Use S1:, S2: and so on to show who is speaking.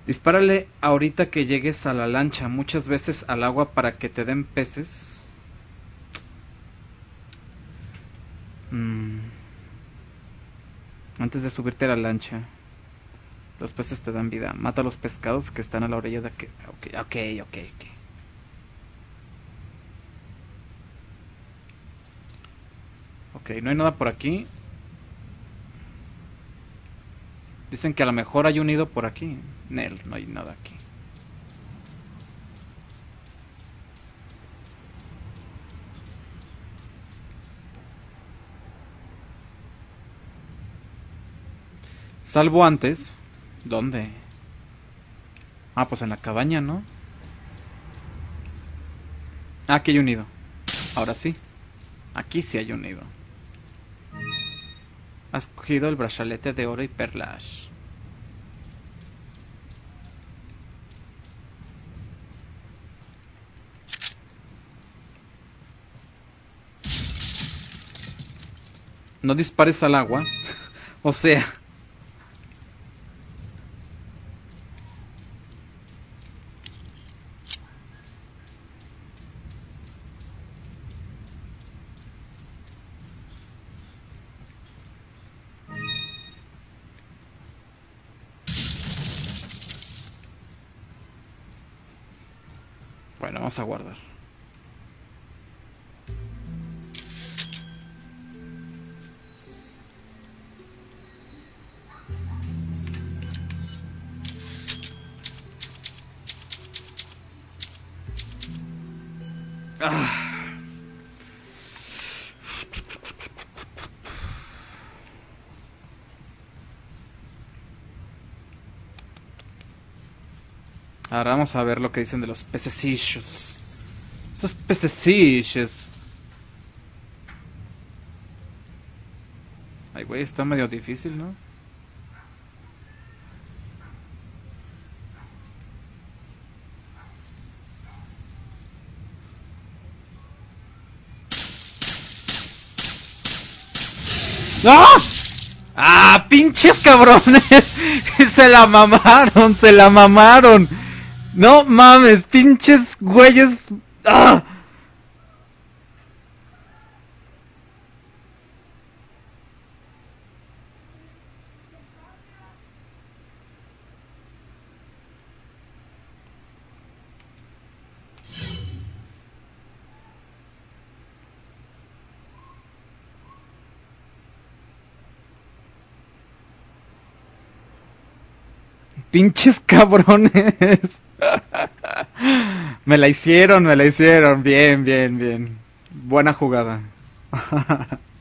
S1: Dispárale ahorita que llegues a la lancha, muchas veces al agua para que te den peces. Antes de subirte a la lancha, los peces te dan vida. Mata a los pescados que están a la orilla de aquí. Ok. Ok, no hay nada por aquí. Dicen que a lo mejor hay un nido por aquí. Nel, no hay nada aquí. Salvo antes. ¿Dónde? Ah, pues en la cabaña, ¿no? Ah, aquí hay un nido. Ahora sí. Aquí sí hay un nido. Has cogido el brazalete de oro y perlas. No dispares al agua. O sea... Bueno, vamos a guardar. Ah. Ahora vamos a ver lo que dicen de los pececillos. Esos pececillos. Ay, güey, está medio difícil, ¿no? ¡Ah! ¡Ah, pinches cabrones! Se la mamaron, se la mamaron. No mames, pinches güeyes. ¡Ah! Pinches cabrones. Me la hicieron, me la hicieron. Bien, bien, bien. Buena jugada.